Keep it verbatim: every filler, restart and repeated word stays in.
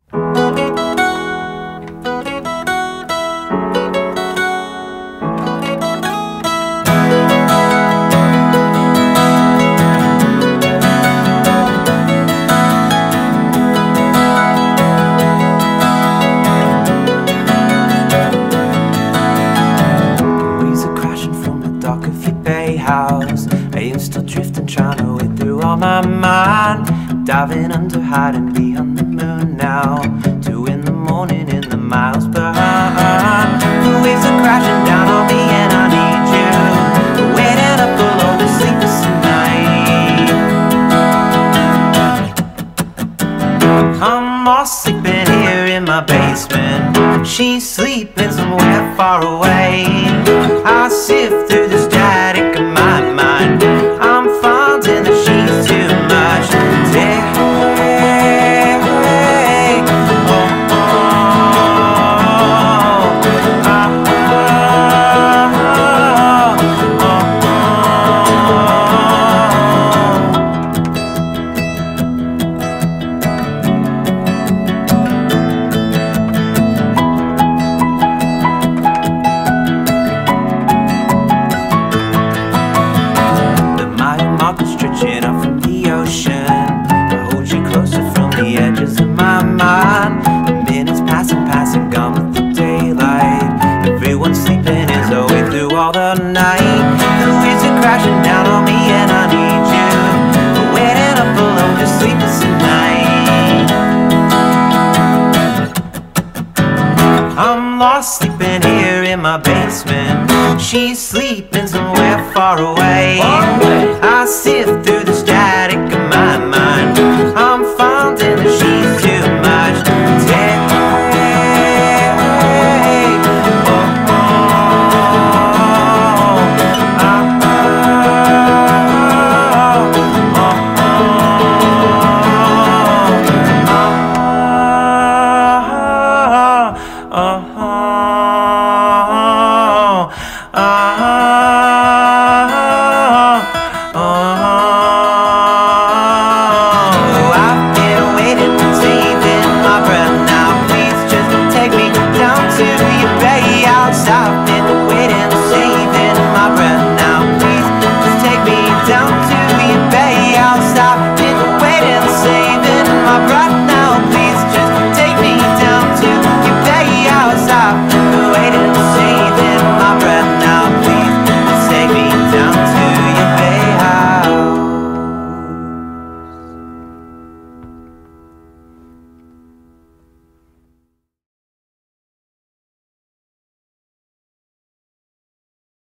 I am still drifting, trying to wade through all my mind, diving under, hiding behind the moon now. Two in the morning in the miles behind. The waves are crashing down on me and I need you, waiting up below the sleepless night. I'm all sleeping here in my basement. She's sleeping somewhere far away. I sift through the static of my mind. I'm finding that she's too much to take. Oh, oh, oh, stretching up from the ocean, I hold you closer from the edges of my mind. The minutes passing, passing, gone with the daylight. Everyone's sleeping as I wait through all the night. The waves are crashing down on me and I need you, waiting up below the sleepless night. I'm lost sleeping here in my basement. She's sleeping somewhere far away. I sift through the